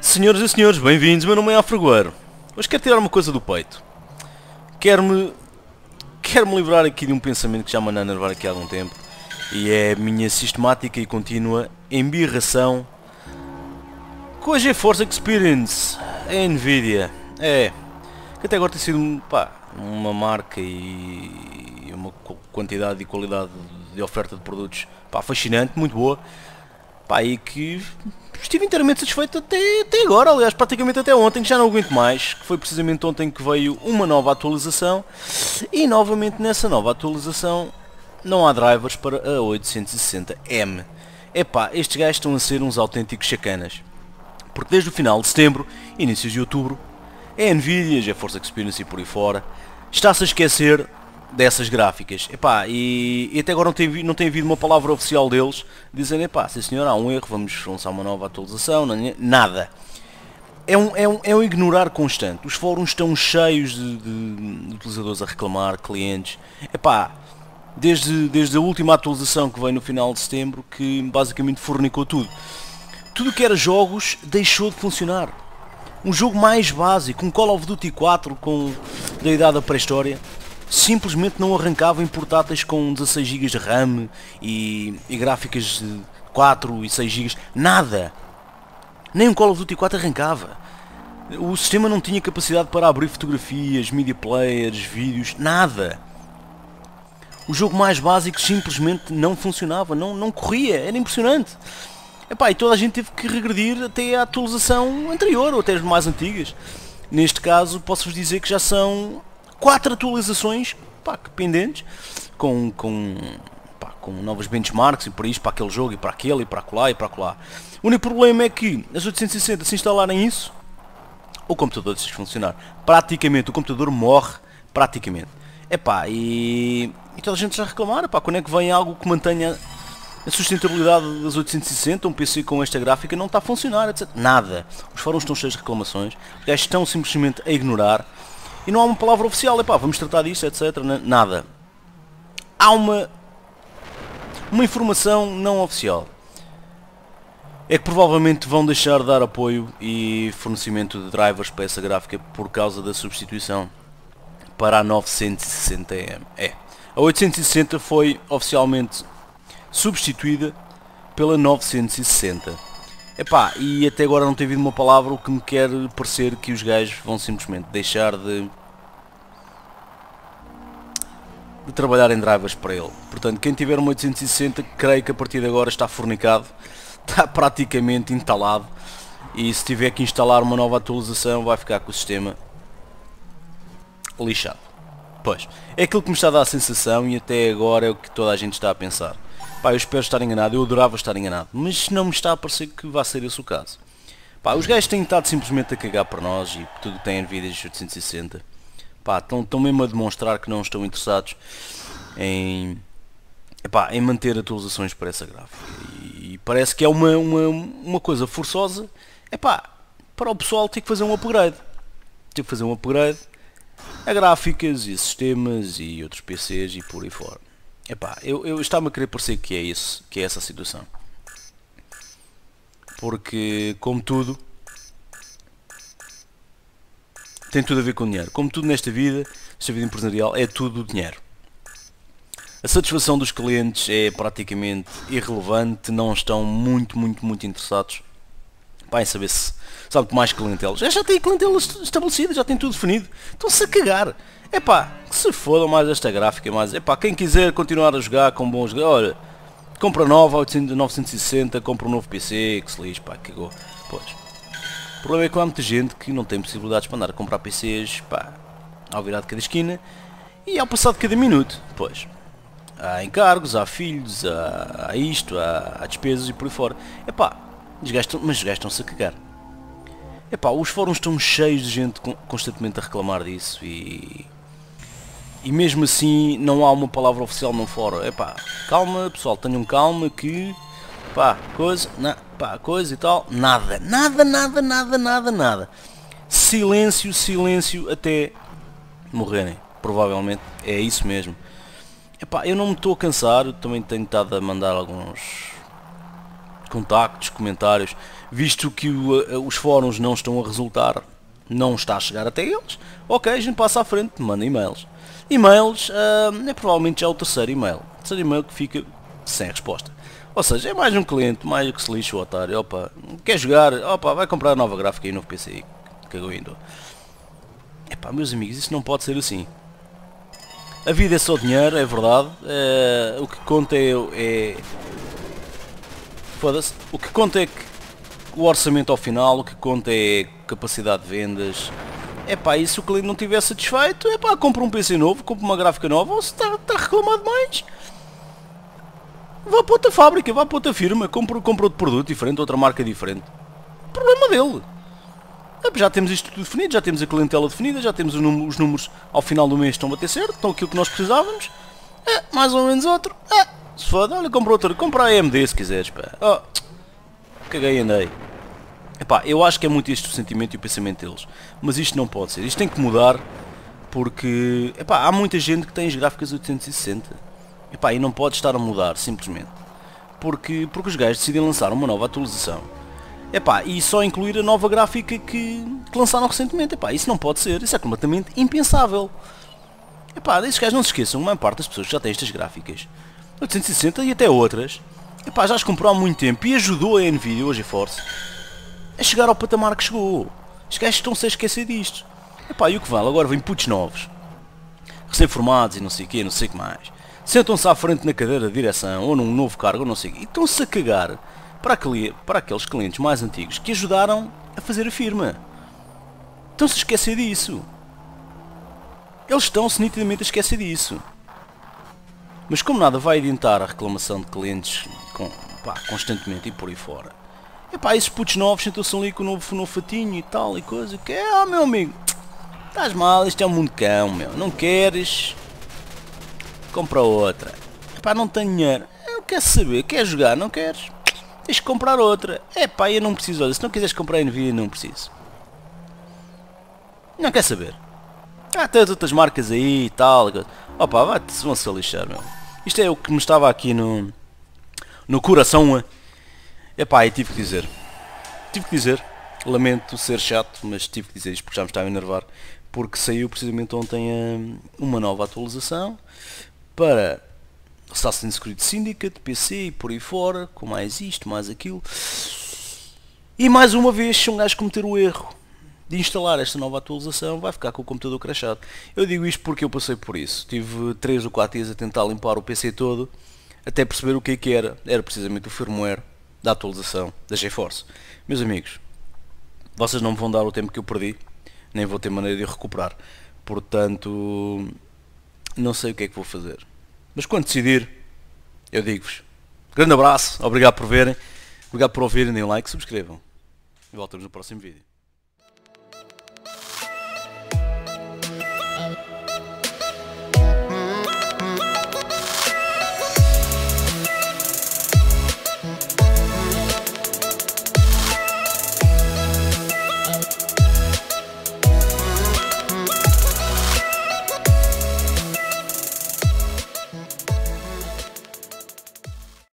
Senhoras e senhores, bem-vindos, meu nome é Afragueiro. Hoje quero tirar uma coisa do peito. Quero-me livrar aqui de um pensamento que já me anda a enervar aqui há algum tempo. E é a minha sistemática e contínua embirração com a GeForce Experience, a Nvidia. Que até agora tem sido uma marca e uma quantidade e qualidade de oferta de produtos fascinante, muito boa. E que estive inteiramente satisfeito até agora, aliás, praticamente até ontem, que já não aguento mais, que foi precisamente ontem que veio uma nova atualização, e novamente nessa nova atualização não há drivers para a 860M. Estes gajos estão a ser uns autênticos chacanas, porque desde o final de setembro, inícios de outubro, a Nvidia, a GeForce Experience e por aí fora, está-se a esquecer dessas gráficas, e até agora não tem havido uma palavra oficial deles dizendo, sim senhor, há um erro, vamos lançar uma nova atualização, nada. É um ignorar constante. Os fóruns estão cheios de utilizadores a reclamar, clientes, desde a última atualização que veio no final de setembro, que basicamente fornicou tudo que era jogos deixou de funcionar. Um jogo mais básico, um Call of Duty 4 da idade da pré-história, simplesmente não arrancava em portáteis com 16 GB de RAM e gráficas de 4 e 6 GB, nada. Nem um Call of Duty 4 arrancava. O sistema não tinha capacidade para abrir fotografias, media players, vídeos, nada. O jogo mais básico simplesmente não funcionava, não corria, era impressionante. E toda a gente teve que regredir até à atualização anterior, ou até as mais antigas. Neste caso, posso-vos dizer que já são 4 atualizações pendentes, com novos benchmarks e por isso, para aquele jogo e para aquele e para acolá e para acolá. O único problema é que as 860, se instalarem isso, o computador deixa de funcionar. Praticamente, o computador morre, praticamente. E toda a gente já reclamar, quando é que vem algo que mantenha a sustentabilidade das 860, um PC com esta gráfica não está a funcionar, etc. Nada. Os fóruns estão cheios de reclamações, os gajos estão simplesmente a ignorar. E não há uma palavra oficial, vamos tratar disto, etc. Nada. Há uma informação não oficial. É que provavelmente vão deixar de dar apoio e fornecimento de drivers para essa gráfica por causa da substituição para a 960M. A 860 foi oficialmente substituída pela 960. E até agora não tem havido uma palavra, o que me quer parecer que os gajos vão simplesmente deixar de trabalhar em drivers para ele. Portanto, quem tiver uma 860, creio que a partir de agora está fornicado, está praticamente instalado, e se tiver que instalar uma nova atualização vai ficar com o sistema lixado. Pois, é aquilo que me está a dar a sensação, e até agora é o que toda a gente está a pensar. Eu espero estar enganado, eu adorava estar enganado, mas não me está a parecer que vai ser esse o caso. Os gajos têm estado simplesmente a cagar para nós e tudo que tem Nvidia 860. Estão mesmo a demonstrar que não estão interessados em manter atualizações para essa gráfica. E parece que é uma coisa forçosa, para o pessoal ter que fazer um upgrade. Ter que fazer um upgrade a gráficas e sistemas e outros PCs e por aí fora. Eu estava a querer parecer que é isso, que é essa a situação. Porque, como tudo, tem tudo a ver com dinheiro. Como tudo nesta vida empresarial, é tudo dinheiro. A satisfação dos clientes é praticamente irrelevante, não estão muito interessados em saber se sabe mais clientela. Já tem clientela estabelecida, já tem tudo definido. Estão-se a cagar. Que se foda mais esta gráfica, mais quem quiser continuar a jogar com bons, olha, compra nova 960, compra um novo PC, que se lixe, cagou. Pois. O problema é que há muita gente que não tem possibilidades para andar a comprar PCs, ao virar de cada esquina e ao passar de cada minuto. Pois. Há encargos, há filhos, há isto, há despesas e por aí fora. Mas os gajos estão-se a cagar. Os fóruns estão cheios de gente constantemente a reclamar disso e mesmo assim não há uma palavra oficial no fórum. Calma pessoal, tenham calma que coisa e tal, nada. Silêncio até morrerem, provavelmente é isso mesmo. Eu não me estou a cansar, eu também tenho estado a mandar contactos, comentários, visto que os fóruns não estão a resultar, não está a chegar até eles, ok, a gente passa à frente, manda e-mails. E-mails é provavelmente já o terceiro e-mail que fica sem resposta. Ou seja, é mais um cliente, mais que se lixa o otário, opa, quer jogar, opa, vai comprar a nova gráfica e novo PC, cagou indo. Epá, meus amigos, isso não pode ser assim. A vida é só dinheiro, é verdade, o que conta foda-se, o que conta é que o orçamento ao final, o que conta é capacidade de vendas. Epá, e se o cliente não estiver satisfeito, epá, compra um PC novo, compra uma gráfica nova, ou se está a reclamar demais, vá para outra fábrica, vá para outra firma, compra outro produto diferente, outra marca diferente. Problema dele. Já temos isto tudo definido, já temos a clientela definida, já temos os números ao final do mês estão a bater certo, estão aquilo que nós precisávamos. Mais ou menos outro. Se foda, olha, compra outro, compra a AMD se quiseres, pá. Caguei e andei. Epá, eu acho que é muito este o sentimento e o pensamento deles. Mas isto não pode ser, isto tem que mudar, porque epá, há muita gente que tem as gráficas 860. Epá, e não pode estar a mudar, simplesmente. Porque os gajos decidem lançar uma nova atualização. Epá, e só incluir a nova gráfica que lançaram recentemente. Epá, isso não pode ser, isso é completamente impensável. Epá, esses gajos não se esqueçam, a maior parte das pessoas que já têm estas gráficas 860 e até outras, epá, já as comprou há muito tempo e ajudou a Nvidia, hoje a GeForce, a chegar ao patamar que chegou. Os gajos estão-se a esquecer disto. Epá, e o que vale? Agora vem putos novos, recém-formados e não sei o quê, não sei o que mais. Sentam-se à frente na cadeira de direção ou num novo cargo, ou não sei o quê, e estão-se a cagar para aqueles clientes mais antigos que ajudaram a fazer a firma. Estão-se a esquecer disso. Eles estão-se nitidamente a esquecer disso. Mas como nada vai adiantar a reclamação de clientes constantemente e por aí fora. Epá, esses putos novos sentam-se ali com o novo fatinho e tal e coisa. Que é, meu amigo, estás mal, isto é um mundo cão, meu. Não queres? Compra outra. Epá, não tenho dinheiro. Eu quero saber, queres jogar, não queres? Tens que comprar outra. Epá, eu não preciso, olha, se não quiseres comprar a Nvidia, não preciso. Não quer saber. Tem outras marcas aí e tal. Opa, vão-se a lixar, meu. Isto é o que me estava aqui no coração. Epá, e tive que dizer, lamento ser chato, mas tive que dizer isto porque já me estava a enervar, porque saiu precisamente ontem uma nova atualização para Assassin's Creed Syndicate, PC e por aí fora, com mais isto, mais aquilo, e mais uma vez, se um gajo cometer o erro de instalar esta nova atualização, vai ficar com o computador crashado. Eu digo isto porque eu passei por isso, tive 3 ou 4 dias a tentar limpar o PC todo, até perceber o que era precisamente o firmware da atualização da GeForce. Meus amigos, vocês não me vão dar o tempo que eu perdi, nem vou ter maneira de recuperar, portanto, não sei o que é que vou fazer. Mas quando decidir, eu digo-vos. Grande abraço, obrigado por verem, obrigado por ouvirem, deem like, subscrevam. E voltamos no próximo vídeo.